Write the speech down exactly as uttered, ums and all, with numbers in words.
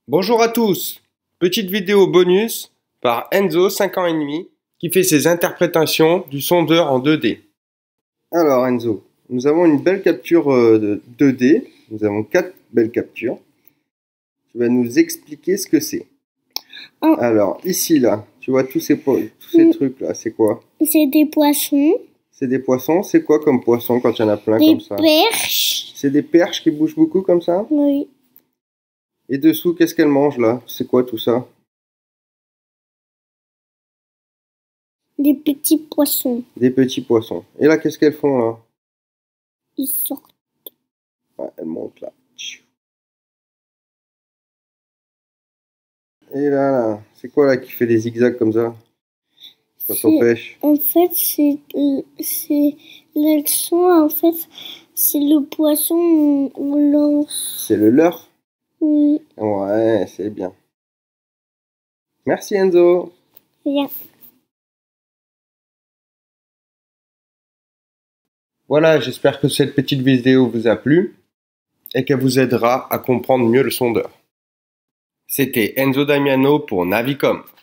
Bonjour à tous, petite vidéo bonus par Enzo, cinq ans et demi, qui fait ses interprétations du sondeur en deux D. Alors Enzo, nous avons une belle capture de deux D, nous avons quatre belles captures. Tu vas nous expliquer ce que c'est. Oh. Alors ici là, tu vois tous ces, tous ces Mm. trucs là, c'est quoi? C'est des poissons. C'est des poissons, c'est quoi comme poisson quand il y en a plein des comme ça? Des perches. C'est des perches qui bougent beaucoup comme ça? Oui. Et dessous, qu'est-ce qu'elles mangent là? C'est quoi tout ça? Des petits poissons. Des petits poissons. Et là, qu'est-ce qu'elles font là? Ils sortent. Ouais, elles montent là. Et là, là c'est quoi là qui fait des zigzags comme ça? Quand on pêche? En fait, c'est c'est le son, en fait, c'est le poisson on lance. C'est le leurre? Oui. Ouais, c'est bien. Merci Enzo. Bien. Voilà, j'espère que cette petite vidéo vous a plu et qu'elle vous aidera à comprendre mieux le sondeur. C'était Enzo Damiano pour Navicom.